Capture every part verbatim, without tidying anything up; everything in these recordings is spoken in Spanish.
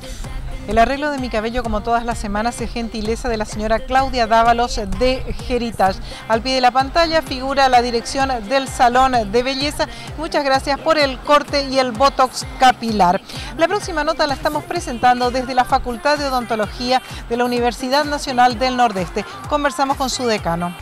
El arreglo de mi cabello, como todas las semanas, es gentileza de la señora Claudia Dávalos de Heritage. Al pie de la pantalla figura la dirección del salón de belleza. Muchas gracias por el corte y el botox capilar. La próxima nota la estamos presentando desde la Facultad de Odontología de la Universidad Nacional del Nordeste. Conversamos con su decano.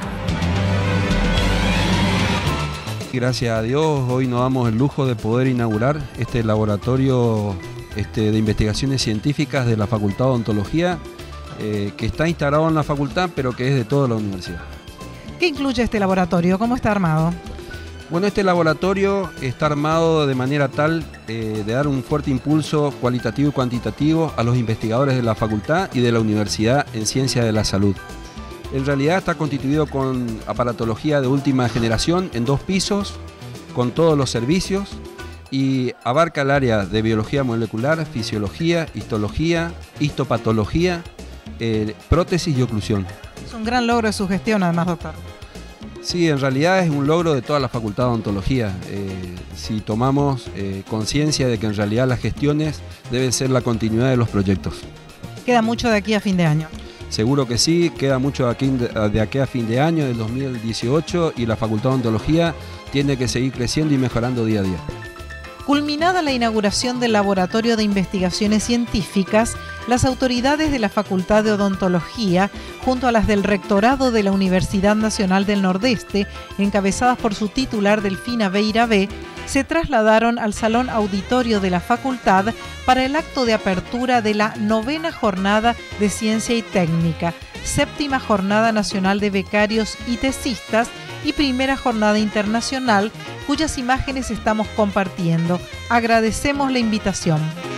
Gracias a Dios, hoy nos damos el lujo de poder inaugurar este laboratorio Este, de investigaciones científicas de la Facultad de Odontología, eh, que está instalado en la facultad, pero que es de toda la universidad. ¿Qué incluye este laboratorio? ¿Cómo está armado? Bueno, este laboratorio está armado de manera tal eh, de dar un fuerte impulso cualitativo y cuantitativo a los investigadores de la facultad y de la universidad en ciencia de la salud. En realidad está constituido con aparatología de última generación en dos pisos, con todos los servicios, y abarca el área de biología molecular, fisiología, histología, histopatología, eh, prótesis y oclusión. Es un gran logro de su gestión, además, doctor. Sí, en realidad es un logro de toda la Facultad de Odontología. Eh, si tomamos eh, conciencia de que en realidad las gestiones deben ser la continuidad de los proyectos. ¿Queda mucho de aquí a fin de año? Seguro que sí, queda mucho de aquí, de aquí a fin de año, del dos mil dieciocho, y la Facultad de Odontología tiene que seguir creciendo y mejorando día a día. Culminada la inauguración del Laboratorio de Investigaciones Científicas, las autoridades de la Facultad de Odontología, junto a las del Rectorado de la Universidad Nacional del Nordeste, encabezadas por su titular Delfina Beira B, se trasladaron al Salón Auditorio de la Facultad para el acto de apertura de la novena Jornada de Ciencia y Técnica, séptima Jornada Nacional de Becarios y Tesistas y primera Jornada Internacional, cuyas imágenes estamos compartiendo. Agradecemos la invitación.